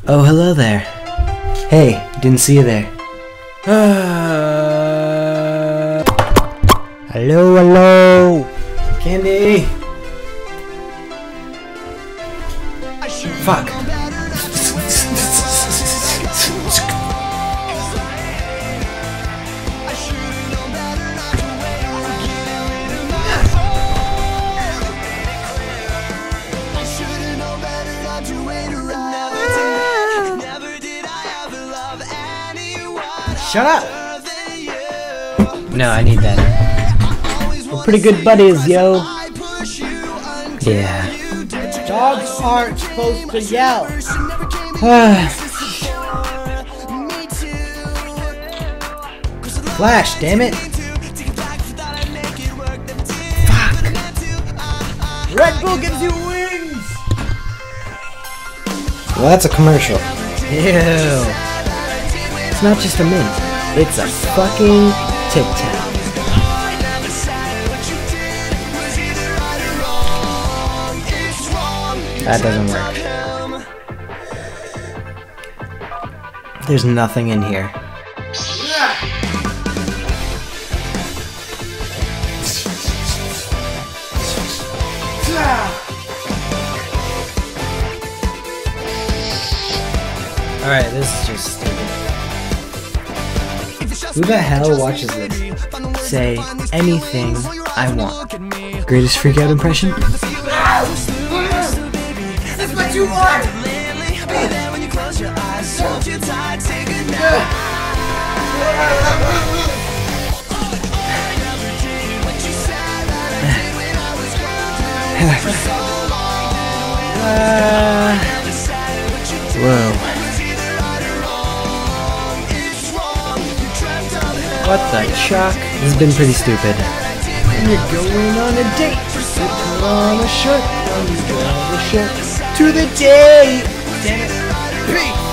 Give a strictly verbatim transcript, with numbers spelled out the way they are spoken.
Oh, hello there. Hey, didn't see you there. Hello, hello. Candy. Fuck. Shut up! No, I need that. We're pretty good buddies, yo. Yeah. Dogs aren't supposed to yell. Flash, damn it! Fuck! Red Bull gives you wings! Well, that's a commercial. Ew. It's not just a mint. It's a fucking Tic Tac. That doesn't work. There's nothing in here. Alright, this is just stupid. Who the hell watches this? Say anything I want. Greatest freakout impression? That's what you want! uh, whoa. What the chuck? This has been pretty stupid. When you're going on a date, you put on a shirt, and you draw the shirt to the date. Damn it. Peace.